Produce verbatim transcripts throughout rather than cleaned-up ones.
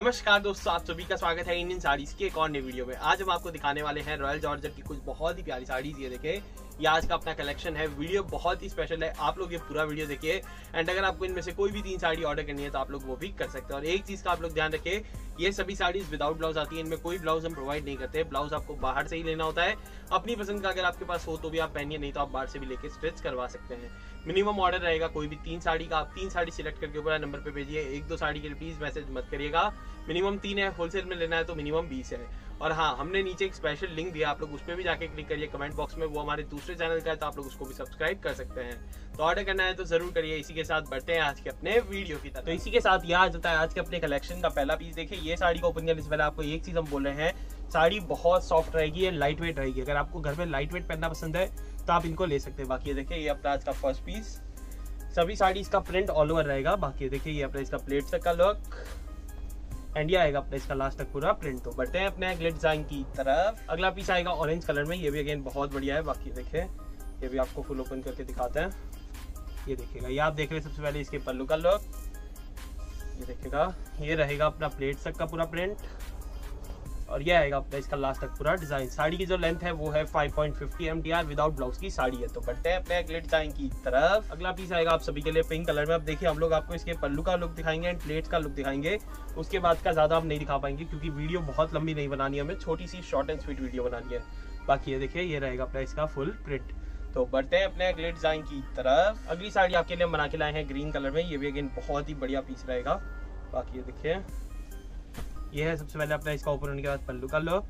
नमस्कार दोस्तों, आप सभी का स्वागत है इंडियन साड़ीज के एक और नई वीडियो में। आज हम आपको दिखाने वाले हैं रॉयल जॉर्जेट की कुछ बहुत ही प्यारी साड़ीज। ये देखें, ये आज का अपना कलेक्शन है। वीडियो बहुत ही स्पेशल है, आप लोग ये पूरा वीडियो देखिए। एंड अगर आपको इनमें से कोई भी तीन साड़ी ऑर्डर करनी है तो आप लोग वो भी कर सकते हैं। और एक चीज का आप लोग ध्यान रखें, ये सभी साड़ीज विदाउट ब्लाउज आती है। इनमें कोई ब्लाउज हम प्रोवाइड नहीं करते, ब्लाउज आपको बाहर से ही लेना होता है। अपनी पसंद का अगर आपके पास हो तो भी आप पहनिए, नहीं तो आप बाहर से भी लेके स्टिच करवा सकते हैं। मिनिमम ऑर्डर रहेगा कोई भी तीन साड़ी का। आप तीन साड़ी सिलेक्ट करके ऊपर नंबर पे भेजिए। एक दो साड़ी के लिए प्लीज मैसेज मत करिएगा। मिनिमम तीन है, होलसेल में लेना है तो मिनिमम बीस है। और हाँ, हमने नीचे एक स्पेशल लिंक दिया, आप लोग उस पर भी जाके क्लिक करिए कमेंट बॉक्स में। वो हमारे दूसरे चैनल का है तो आप लोग उसको भी सब्सक्राइब कर सकते हैं। तो ऑर्डर करना है तो जरूर करिए। इसी के साथ बढ़ते हैं आज के अपने वीडियो की तरफ। तो इसी के साथ यह आ जाता है आज के अपने कलेक्शन का पहला पीस। देखिए, ये साड़ी को ओपन करने से पहले आपको एक चीज हम बोल रहे हैं, साड़ी बहुत सॉफ्ट रहेगी, लाइट वेट रहेगी। अगर आपको घर में लाइट वेट पहनना पसंद है तो आप इनको ले सकते हैं। बाकी ये देखिए, ये अपना आज का फर्स्ट पीस। सभी साड़ी इसका प्रिंट ऑल ओवर रहेगा। बाकी देखिए, ये अपना इसका प्लेट तक का लुक एंड ये आएगा अपना इसका लास्ट तक पूरा प्रिंट। तो बढ़ते हैं अपने अगले डिजाइन की तरफ। अगला पीस आएगा ऑरेंज कलर में। ये भी अगेन बहुत बढ़िया है। बाकी देखिए, ये भी आपको फुल ओपन करके दिखाते हैं। ये देखिएगा, ये आप देख रहे हैं सबसे पहले इसके पल्लू का लुक। ये देखिएगा, ये रहेगा अपना प्लेट तक का पूरा प्रिंट और ये आएगा अपना इसका लास्ट तक पूरा डिजाइन। साड़ी की जो लेंथ है वो है five point fifty M D R without blouse की साड़ी है। तो बढ़ते हैं अपने अगले डिजाइन की तरफ। अगला पीस आएगा आप सभी के लिए पिंक कलर में। अब देखिए, हम लोग आपको इसके पल्लू का लुक दिखाएंगे एंड प्लेट्स का लुक दिखाएंगे। उसके बाद का ज्यादा हम नहीं दिखा पाएंगे क्योंकि वीडियो बहुत लंबी नहीं बनानी है, हमें छोटी सी शॉर्ट एंड स्वीट वीडियो बनानी है। बाकी ये देखिए, ये रहेगा अपना इसका फुल प्रिंट। तो बढ़ते हैं अपने अगले डिजाइन की तरफ। अगली साड़ी आपके लिए बना के लाए हैं ग्रीन कलर में। ये भी अगेन बहुत ही बढ़िया पीस रहेगा। बाकी ये देखिए, ये है सबसे पहले अपना इसका ओपन होने के बाद पल्लू का लुक।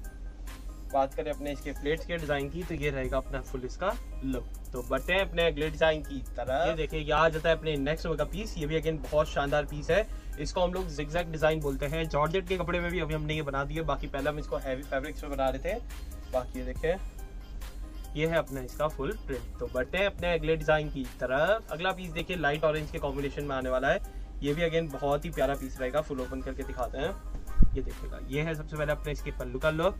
बात करें अपने इसके प्लेट्स के डिजाइन की तो ये रहेगा अपना फुल इसका लुक। तो बढ़ते हैं अपने अगले डिजाइन की तरफ। ये देखिए, ये आ जाता है अपने नेक्स्ट का पीस। ये भी अगेन बहुत शानदार पीस है। इसको हम लोग जिगजैग डिजाइन बोलते हैं। जॉर्जेट के कपड़े में भी अभी हमने ये बना दिए। बाकी पहले हम इसको हैवी फैब्रिक्स में बना रहे थे। बाकी ये देखिए, ये है अपना इसका फुल प्रिंट। तो बढ़ते हैं अपने अगले डिजाइन की तरफ। अगला पीस देखिए, लाइट ऑरेंज के कॉम्बिनेशन में आने वाला है। ये भी अगेन बहुत ही प्यारा पीस रहेगा। फुल ओपन करके दिखाते हैं। ये देखिएगा, ये है सबसे पहले अपने इसके पल्लू का लुक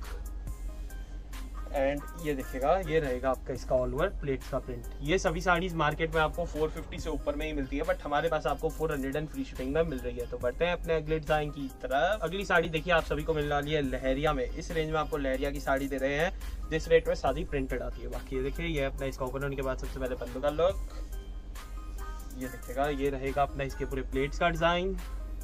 एंड ये देखिएगा, ये रहेगा आपका इसका ऑल ओवर प्लेट्स का प्रिंट। ये सभी साड़ीज मार्केट में आपको फोर फिफ्टी से ऊपर में ही मिलती है, बट हमारे पास आपको four hundred and free shipping में मिल रही है। तो बढ़ते हैं अपने अगले डिजाइन की तरफ। अगली साड़ी देखिए, आप सभी को मिलने वाली है लहरिया में। इस रेंज में आपको लहरिया की साड़ी दे रहे हैं जिस रेट में साड़ी प्रिंटेड आती है। बाकी ये देखिए, ये अपना इसका ओपन होने के बाद सबसे पहले पल्लू का लुक। ये देखिएगा, ये रहेगा अपना इसके पूरे प्लेट्स का डिजाइन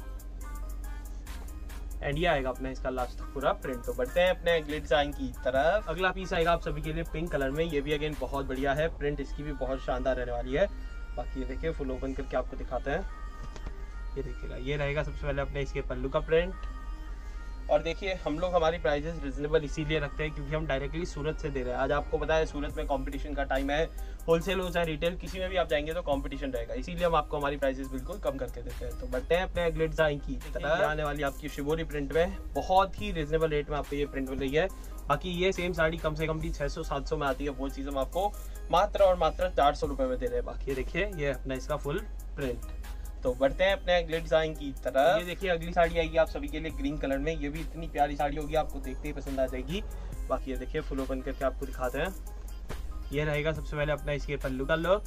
एंड ये आएगा अपना इसका लास्ट तक पूरा प्रिंट। तो बढ़ते हैं अपने अगले डिजाइन की तरफ। अगला पीस आएगा आप सभी के लिए पिंक कलर में। ये भी अगेन बहुत बढ़िया है। प्रिंट इसकी भी बहुत शानदार रहने वाली है। बाकी ये देखिए, फुल ओपन करके आपको दिखाते हैं। ये देखिएगा, ये रहेगा सबसे पहले अपने इसके पल्लू का प्रिंट। और देखिए, हम लोग हमारी प्राइजेस रिजनेबल इसीलिए रखते हैं क्योंकि हम डायरेक्टली सूरत से दे रहे हैं। आज आपको पता है सूरत में कंपटीशन का टाइम है। होलसेल हो चाहे रिटेल, किसी में भी आप जाएंगे तो कंपटीशन रहेगा, इसीलिए हम आपको हमारी प्राइसेस बिल्कुल कम करके देते हैं। तो बढ़ते हैं अपने अगले डिजाइन की तरफ। आने वाली आपकी शिवोरी प्रिंट में बहुत ही रिजनेबल रेट में आपको ये प्रिंट मिल रही है। बाकी ये सेम साड़ी कम से कम भी छह सौ सात सौ में आती है, वो चीज हम आपको मात्र और मात्र चार सौ रुपए में दे रहे हैं। बाकी देखिए, ये अपना इसका फुल प्रिंट। तो बढ़ते हैं अपने अगले डिजाइन की तरफ। ये देखिए, अगली साड़ी आएगी आप सभी के लिए ग्रीन कलर में। ये भी इतनी प्यारी साड़ी होगी, आपको देखते ही पसंद आ जाएगी। बाकी ये देखिए, फुल ओपन करके आपको दिखाते हैं। ये रहेगा सबसे पहले अपना इसके पल्लू का लुक।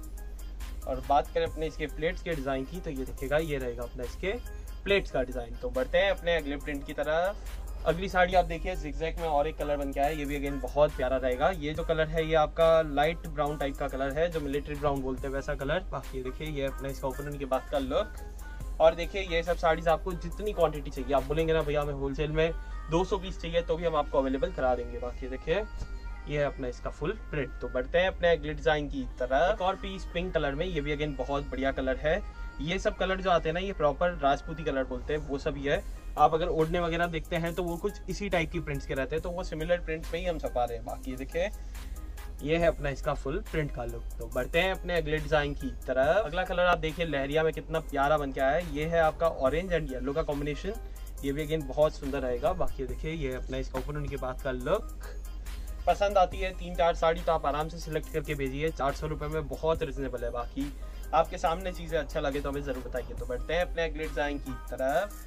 और बात करें अपने इसके प्लेट्स के डिजाइन की तो ये देखिएगा, ये रहेगा अपना इसके प्लेट्स का डिजाइन। तो बढ़ते हैं अपने अगले प्रिंट की तरफ। अगली साड़ी आप देखिए, जिगजैग में और एक कलर बन के आया है। ये भी अगेन बहुत प्यारा रहेगा। ये जो कलर है ये आपका लाइट ब्राउन टाइप का कलर है, जो मिलिट्री ब्राउन बोलते हैं वैसा कलर। बाकी देखिए, ये अपना इसका ओपन होने के बाद का लुक। और देखिए, ये सब साड़ीज आपको जितनी क्वांटिटी चाहिए, आप बोलेंगे ना भैया हमें होलसेल में दो सौ पीस चाहिए, तो भी हम आपको अवेलेबल करा देंगे। बाकी देखिए, ये है अपना इसका फुल प्रिंट। तो बढ़ते हैं अपने अगले डिजाइन की तरफ। एक और पीस पिंक कलर में। ये भी अगेन बहुत बढ़िया कलर है। ये सब कलर जो आते हैं ना, ये प्रॉपर राजपूती कलर बोलते हैं, वो सभी है। आप अगर ओढ़ने वगैरह देखते हैं तो वो कुछ इसी टाइप की प्रिंट्स के रहते हैं, तो वो सिमिलर प्रिंट्स में ही हम छपा रहे हैं। बाकी देखिए, ये है अपना इसका फुल प्रिंट का लुक। तो बढ़ते हैं अपने अगले डिजाइन की तरफ। अगला कलर आप देखिए, लहरिया में कितना प्यारा बन के आया है। ये है आपका ऑरेंज एंड येलो का कॉम्बिनेशन। ये भी अगेन बहुत सुंदर रहेगा। बाकी देखिए, ये अपना इसका ओपन होने के बाद का लुक। पसंद आती है तीन चार साड़ी तो आप आराम से सिलेक्ट करके भेजिए। चार सौ रुपए में बहुत रिजनेबल है। बाकी आपके सामने चीजें अच्छा लगे तो हमें जरूर बताइए। तो बढ़ते हैं अपने अगले डिजाइन की तरफ।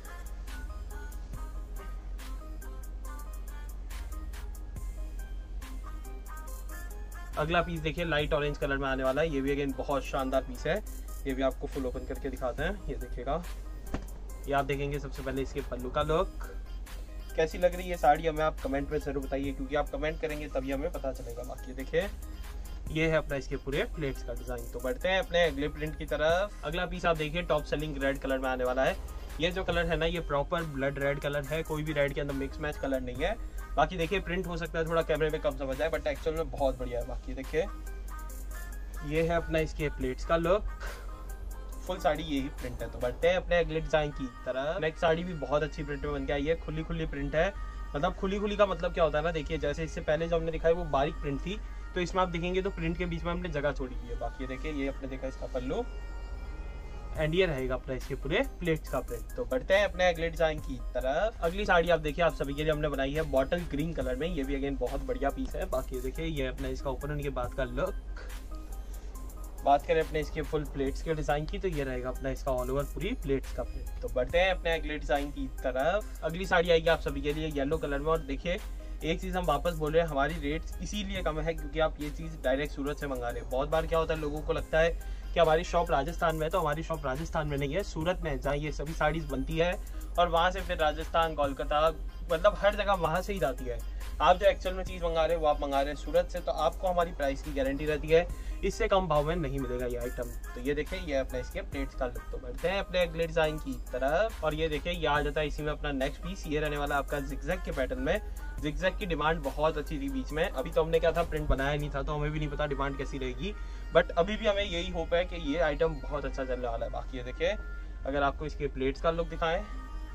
अगला पीस देखिए, लाइट ऑरेंज कलर में आने वाला है। ये भी अगेन बहुत शानदार पीस है। ये भी आपको फुल ओपन करके दिखाते हैं। ये देखिएगा, ये आप देखेंगे सबसे पहले इसके पल्लू का लुक। कैसी लग रही है साड़ी हमें आप कमेंट में जरूर बताइए, क्योंकि आप कमेंट करेंगे तभी हमें पता चलेगा। बाकी देखिए ये है अपना इसके पूरे प्लेट्स का डिजाइन। तो बढ़ते हैं अपने अगले प्रिंट की तरफ। अगला पीस आप देखिए टॉप सेलिंग रेड कलर में आने वाला है। ये जो कलर है ना ये प्रॉपर ब्लड रेड कलर है, कोई भी रेड के अंदर मिक्स मैच कलर नहीं है। बाकी देखिए प्रिंट हो सकता है थोड़ा कैमरे में कम समझ आए, बट एक्चुअल में बहुत बढ़िया है। बाकी देखिए ये है अपना इसके प्लेट्स का लुक, फुल साड़ी यही प्रिंट है। तो बढ़ते हैं अपने अगले डिजाइन की तरफ। नेक्स्ट साड़ी भी बहुत अच्छी प्रिंट में बन के आई है, खुली खुली प्रिंट है। मतलब खुली खुली का मतलब क्या होता है ना, देखिए जैसे इससे पहले जो हमने दिखाई वो बारीक प्रिंट थी, तो इसमें आप देखेंगे तो प्रिंट के बीच में हमने जगह छोड़ी हुई है। बाकी देखिए ये अपने देखा इसका पल्लू, एंड ये रहेगा अपना इसके पूरे प्लेट्स का प्रिंट। तो बढ़ते हैं अपने अगले डिजाइन की तरफ। अगली साड़ी आप देखिए आप सभी के लिए हमने बनाई है बॉटल ग्रीन कलर में। ये भी अगेन बहुत बढ़िया पीस है। बाकी देखिए ये अपना इसका ओपन होने के बाद का लुक। बात करें अपने इसके फुल प्लेट्स के डिजाइन की, तो ये रहेगा अपना इसका ऑल ओवर पूरी प्लेट्स का प्रिंट। तो बढ़ते हैं अपने अगले डिजाइन की तरफ। अगली साड़ी आएगी आप सभी के लिए येलो कलर में। और देखिए एक चीज़ हम वापस बोल रहे हैं, हमारी रेट्स इसीलिए कम है क्योंकि आप ये चीज़ डायरेक्ट सूरत से मंगा रहे हैं। बहुत बार क्या होता है लोगों को लगता है कि हमारी शॉप राजस्थान में है, तो हमारी शॉप राजस्थान में नहीं है, सूरत में है, जहाँ ये सभी साड़ीज बनती है और वहाँ से फिर राजस्थान, कोलकाता, मतलब हर जगह वहाँ से ही जाती है। आप जो एक्चुअल में चीज़ मंगा रहे हो वो आप मंगा रहे हैं सूरत से, तो आपको हमारी प्राइस की गारंटी रहती है, इससे कम भाव में नहीं मिलेगा ये आइटम। तो ये देखिए ये अपने इसके प्लेट्स का लुक। तो बढ़ते हैं अपने अगले डिजाइन की तरफ। और ये देखिए ये आ जाता है इसी में अपना नेक्स्ट पीस। ये रहने वाला आपका जिगजैग के पैटर्न में। जिगजैग की डिमांड बहुत अच्छी थी बीच में, अभी तो हमने क्या था प्रिंट बनाया नहीं था, तो हमें भी नहीं पता डिमांड कैसी रहेगी, बट अभी भी हमें यही होप है कि ये आइटम बहुत अच्छा चलने वाला है। बाकी ये देखिए अगर आपको इसके प्लेट्स का लुक दिखाएं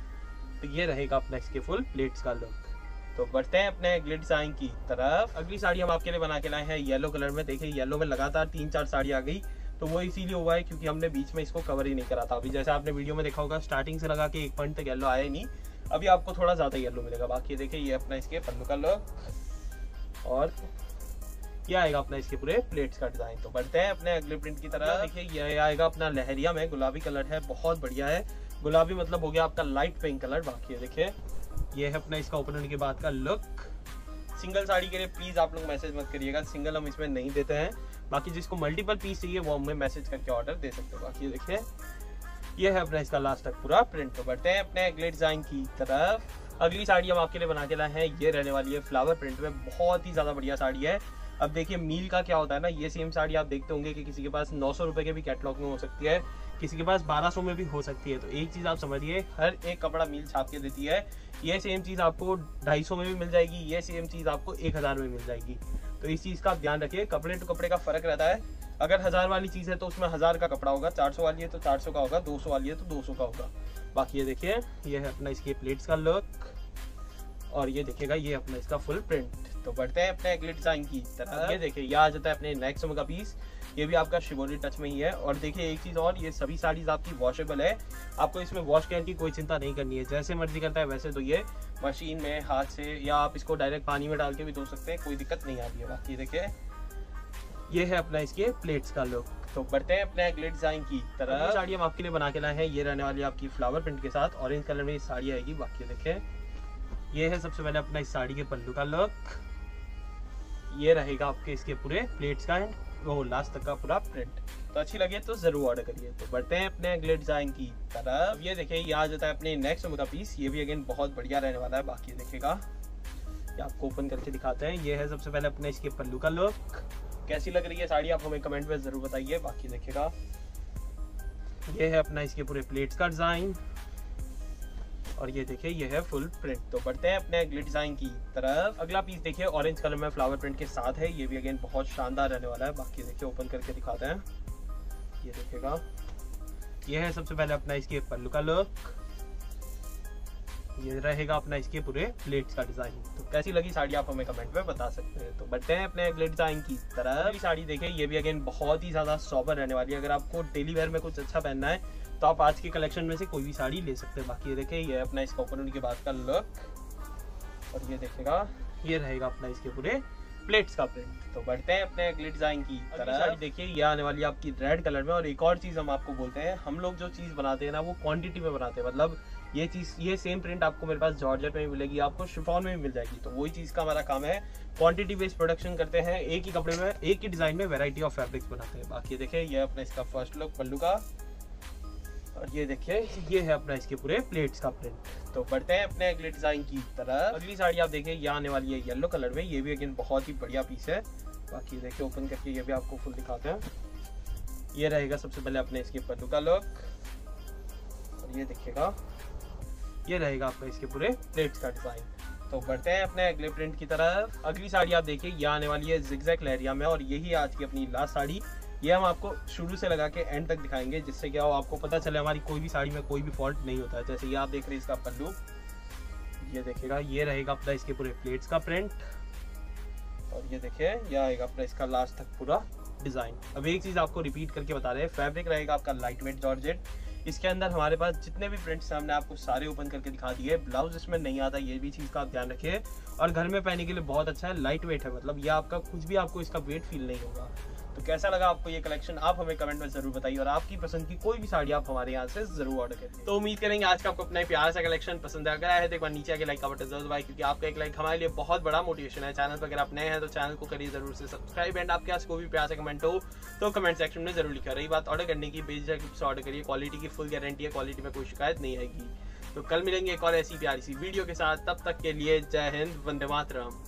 तो ये रहेगा अपना इसके फुल प्लेट्स का लुक। तो बढ़ते हैं अपने अगले डिजाइन की तरफ। अगली साड़ी हम आपके लिए बना के लाए हैं येलो कलर में। देखिए येलो में लगातार तीन चार साड़ी आ गई, तो वो इसीलिए हुआ है क्योंकि हमने बीच में इसको कवर ही नहीं करा था। अभी जैसे आपने वीडियो में देखा होगा स्टार्टिंग से लगा के एक पॉइंट तक येलो आया ही नहीं, अभी आपको थोड़ा ज्यादा येलो मिलेगा। बाकी देखिए ये अपना इसके पल्लू का लुक और ये आएगा अपना इसके पूरे प्लेट्स का डिजाइन। तो बढ़ते हैं अपने अगले प्रिंट की तरफ। देखिए ये आएगा अपना लहरिया में, गुलाबी कलर है, बहुत बढ़िया है। गुलाबी मतलब हो गया आपका लाइट पिंक कलर। बाकी देखिए ये है अपना इसका ओपन होने के बाद का लुक। सिंगल साड़ी के लिए प्लीज आप लोग मैसेज मत करिएगा, सिंगल हम इसमें नहीं देते हैं। बाकी जिसको मल्टीपल पीस चाहिए वो हमें मैसेज करके ऑर्डर दे सकते हो। बाकी देखिए ये है अपना इसका लास्ट तक पूरा प्रिंट। तो बढ़ते हैं अपने अगले डिजाइन की तरफ। अगली साड़ी हम आपके लिए बना के लाए हैं, ये रहने वाली है फ्लावर प्रिंट में, बहुत ही ज्यादा बढ़िया साड़ी है। अब देखिए मील का क्या होता है ना, ये सेम साड़ी आप देखते होंगे कि किसी के पास नौ सौ रुपए के भी कैटलॉग में हो सकती है, किसी के पास बारह सौ में भी हो सकती है। तो एक चीज आप समझिए, हर एक कपड़ा मील छाप के देती है। ये सेम चीज आपको ढाई सौ में भी मिल जाएगी, ये सेम चीज आपको एक हजार में मिल जाएगी। तो इस चीज का आप ध्यान रखिए, कपड़े टू कपड़े का फर्क रहता है। अगर हजार वाली चीज है तो उसमें हजार का कपड़ा होगा, चार सौ वाली है तो चार सौ का होगा, दो सौ वाली है तो दो सौ का होगा। बाकी ये देखिए ये है अपना इसके प्लेट्स का लुक और ये देखिएगा ये अपना इसका फुल प्रिंट। तो बढ़ते हैं अपने अगले डिजाइन की तरफ। ये देखिए ये आ जाता है अपने नेक्स्ट का पीस, ये भी आपका शिवोरी टच में ही है। और देखिए एक चीज और, ये सभी साड़ीज आपकी वॉशेबल है, आपको इसमें वॉश करने की कोई चिंता नहीं करनी है। जैसे मर्जी करता है वैसे तो ये मशीन में हाथ से या आप इसको डायरेक्ट पानी में डाल के भी धो सकते हैं, कोई दिक्कत नहीं आती है। बाकी देखिए ये है अपना इसके प्लेट्स का लुक। तो बढ़ते हैं अपने अगले डिजाइन की तरफ। साड़ी हम आपके लिए बना के लाए हैं, ये रहने वाली आपकी फ्लावर प्रिंट के साथ, ऑरेंज कलर में ये साड़ी आएगी। बाकी देखिए ये है सबसे पहले अपना इस साड़ी के पल्लू का लुक, ये रहेगा आपके इसके पूरे प्लेट्स का एंड वो लास्ट तक का पूरा प्रिंट। तो अच्छी लगे तो जरूर ऑर्डर करिए। तो बढ़ते हैं अपने अगले डिजाइन की तरफ। ये देखिए ये आ जाता है अपने नेक्स्ट का पीस, ये भी अगेन बहुत बढ़िया रहने वाला है। बाकी देखिएगा ये आपको ओपन करके दिखाते हैं। ये है सबसे पहले अपने इसके पल्लू का लुक। कैसी लग रही है साड़ी आप हमें कमेंट में जरूर बताइए। बाकी देखिएगा ये है अपना इसके पूरे प्लेट्स का डिजाइन और ये देखिए ये है फुल प्रिंट। तो बढ़ते हैं अपने अगले डिजाइन की तरफ। अगला पीस देखिए ऑरेंज कलर में फ्लावर प्रिंट के साथ है, ये भी अगेन बहुत शानदार रहने वाला है। बाकी देखिए ओपन करके दिखाते हैं, ये देखिएगा ये है सबसे पहले अपना इसके पल्लू का लुक, ये रहेगा अपना इसके पूरे प्लेट्स का डिजाइन। तो कैसी लगी साड़ी आप हमें कमेंट में बता सकते हैं। तो बढ़ते हैं अपने अगले डिजाइन की तरफ। साड़ी देखिए ये भी अगेन बहुत ही ज्यादा सॉबर रहने वाली है। अगर आपको डेली वेयर में कुछ अच्छा पहनना है तो आप आज के कलेक्शन में से कोई भी साड़ी ले सकते हैं। बाकी ये देखिए ये अपना इसका ओपन होने के बाद का लुक और ये देखिएगा ये रहेगा अपना इसके पूरे प्लेट्स का प्रिंट। तो बढ़ते हैं अपने अगले डिजाइन की तरफ। साड़ी देखिए ये आने वाली है आपकी रेड कलर में। और एक और चीज हम आपको बोलते हैं, हम लोग जो चीज बनाते हैं ना वो क्वांटिटी में बनाते हैं। मतलब ये चीज ये सेम प्रिंट आपको मेरे पास जॉर्जेट में भी मिलेगी, आपको शिफॉन में भी मिल जाएगी। तो वही चीज का हमारा काम है, क्वांटिटी बेस्ड प्रोडक्शन करते हैं, एक ही कपड़े में एक ही डिजाइन में वैरायटी ऑफ फैब्रिक्स बनाते हैं। बाकी देखिए ये अपना इसका फर्स्ट लुक पल्लू का और ये देखिए ये है अपना इसके पूरे प्लेट्स का प्रिंट। तो बढ़ते हैं अपने अगले डिजाइन की तरफ। अगली साड़ी आप देखिए ये आने वाली है येलो कलर में, ये भी अगेन बहुत ही बढ़िया पीस है। बाकी देखिए ओपन करके ये भी आपको फुल दिखाते हैं। ये रहेगा सबसे पहले अपने इसके पल्लू का लुक, और ये देखिएगा ये रहेगा आपका इसके पूरे प्लेट्स का डिजाइन। तो बढ़ते हैं अपने अगले प्रिंट की तरफ। अगली साड़ी आप देखिए ये आने वाली है जिगजैग लहरिया में, और यही आज की अपनी लास्ट साड़ी। ये हम आपको शुरू से लगा के एंड तक दिखाएंगे, जिससे क्या हो आपको पता चले हमारी कोई भी साड़ी में कोई भी फॉल्ट नहीं होता है। जैसे ये आप देख रहे हैं इसका पल्लू, ये देखिएगा ये रहेगा अपना इसके पूरे प्लेट्स का प्रिंट, और ये देखिए यह आएगा अपना इसका लास्ट तक पूरा डिजाइन। अब एक चीज आपको रिपीट करके बता रहे हैं, फैब्रिक रहेगा आपका लाइट वेट जॉर्जेट। इसके अंदर हमारे पास जितने भी प्रिंट्स हमने आपको सारे ओपन करके दिखा दिए। ब्लाउज इसमें नहीं आता, ये भी चीज़ का आप ध्यान रखिए। और घर में पहनने के लिए बहुत अच्छा है, लाइट वेट है, मतलब ये आपका कुछ भी आपको इसका वेट फील नहीं होगा। तो कैसा लगा आपको ये कलेक्शन आप हमें कमेंट में जरूर बताइए, और आपकी पसंद की कोई भी साड़ी आप हमारे यहाँ से जरूर ऑर्डर करिए। तो उम्मीद करेंगे आज का आपको अपना प्यारा सा कलेक्शन पसंद आया है। तो एक बार नीचे आके लाइक का बटन जरूर दबाइए, क्योंकि आपका एक लाइक हमारे लिए बहुत बड़ा मोटिवेशन है। चैनल पर अगर आप नए हैं तो चैनल को करिए जरूर से सब्सक्राइब, एंड आपके पास कोई भी प्यारा सा कमेंट हो तो कमेंट सेक्शन में जरूर लिखा। रही बात ऑर्डर करने की, बेझिझक ऑर्डर करिए, क्वालिटी की फुल गारंटी है, क्वालिटी में कोई शिकायत नहीं आएगी। तो कल मिलेंगे एक और ऐसी प्यारी सी वीडियो के साथ, तब तक के लिए जय हिंद, वंदे मातरम।